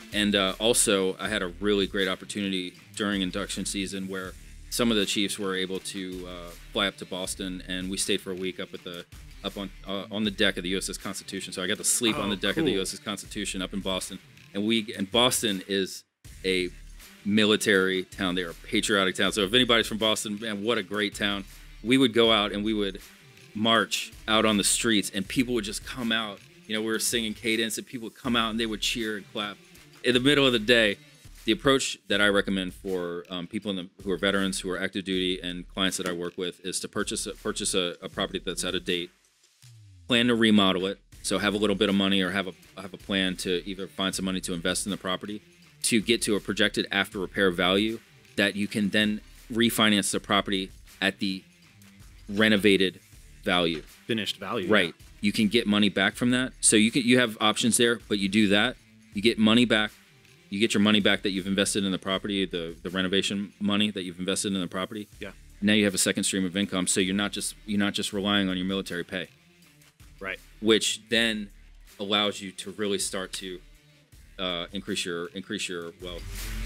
And also, I had a really great opportunity during induction season where some of the chiefs were able to fly up to Boston, and we stayed for a week up on the deck of the USS Constitution. So I got to sleep on the deck of the USS Constitution up in Boston. And Boston is a military town. They're a patriotic town. So if anybody's from Boston, man, what a great town. We would go out and we would march out on the streets, and people would just come out. You know, we were singing cadence, and people would come out and they would cheer and clap. In the middle of the day, the approach that I recommend for people who are veterans, who are active duty, and clients that I work with is to purchase a property that's out of date, plan to remodel it, so have a little bit of money or have a plan to either find some money to invest in the property to get to a projected after repair value that you can then refinance the property at the renovated value. Finished value. Right. Yeah. You can get money back from that. So you have options there, but you do that. You get money back. You get your money back that you've invested in the property, the renovation money that you've invested in the property. Yeah. Now you have a second stream of income, so you're not just relying on your military pay. Right. Which then allows you to really start to increase your wealth.